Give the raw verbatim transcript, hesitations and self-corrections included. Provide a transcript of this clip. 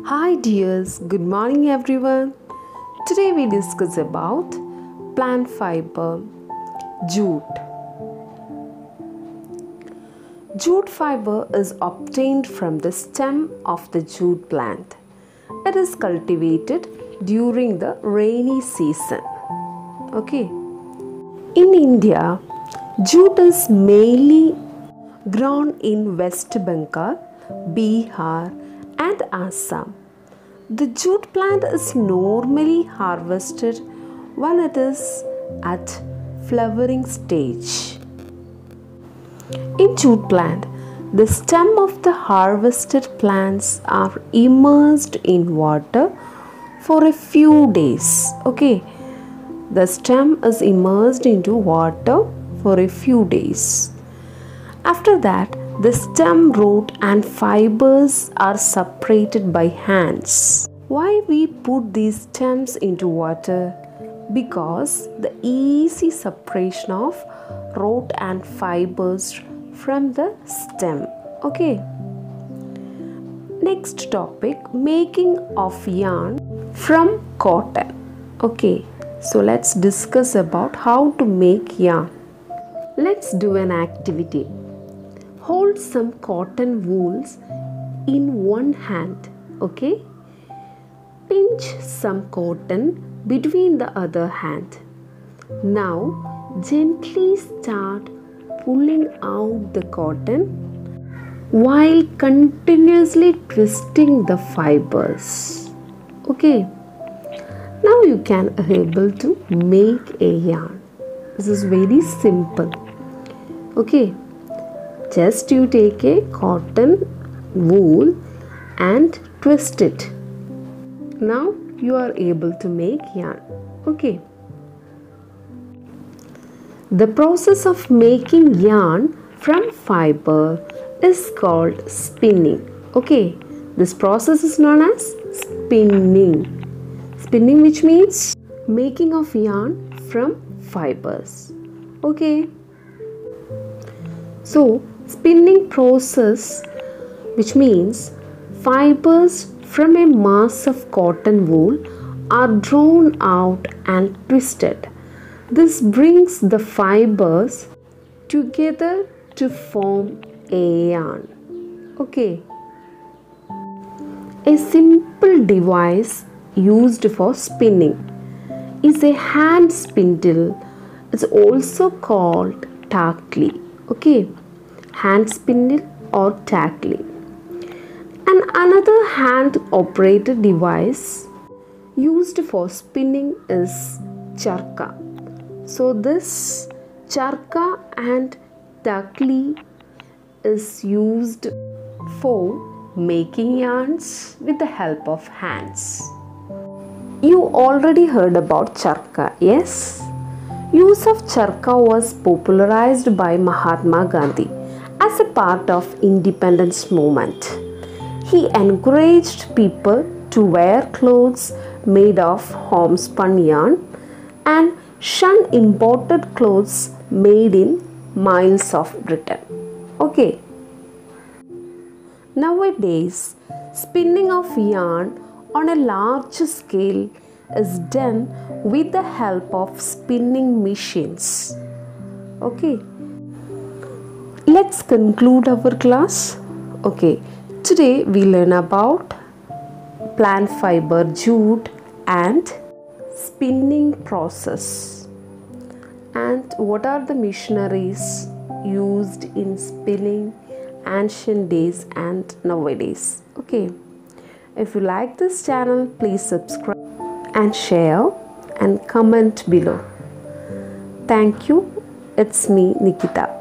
Hi dears, good morning everyone. Today we discuss about plant fiber, jute. Jute fiber is obtained from the stem of the jute plant. It is cultivated during the rainy season. Okay. In India, jute is mainly grown in West Bengal, Bihar, and Assam. The jute plant is normally harvested when it is at flowering stage. In jute plant, the stem of the harvested plants are immersed in water for a few days. Okay, the stem is immersed into water for a few days. After that, the stem, root and fibers are separated by hands. Why we put these stems into water? Because the easy separation of root and fibers from the stem. Okay. Next topic, making of yarn from cotton. Okay, so let's discuss about how to make yarn. Let's do an activity. Hold some cotton wools in one hand, okay? Pinch some cotton between the other hand. Now, gently start pulling out the cotton while continuously twisting the fibers, okay? Now you can able to make a yarn. This is very simple, okay? Just you take a cotton wool and twist it. Now you are able to make yarn. Okay. The process of making yarn from fiber is called spinning. Okay. This process is known as spinning. Spinning, which means making of yarn from fibers. Okay. So, spinning process, which means fibers from a mass of cotton wool are drawn out and twisted. This brings the fibers together to form a yarn. Okay. A simple device used for spinning is a hand spindle. It's also called tackli. Okay, hand spindle or tackli. And another hand operated device used for spinning is charka. So this charka and tackli is used for making yarns with the help of hands. You already heard about charka, yes? Use of charka was popularized by Mahatma Gandhi as a part of independence movement. He encouraged people to wear clothes made of homespun yarn and shun imported clothes made in miles of Britain. Okay. Nowadays, spinning of yarn on a large scale is done with the help of spinning machines. Okay. Let's conclude our class. Okay. Today we learn about plant fiber, jute and spinning process. And what are the machineries used in spinning ancient days and nowadays. Okay. If you like this channel, please subscribe and share and comment below. Thank you. It's me, Nikita.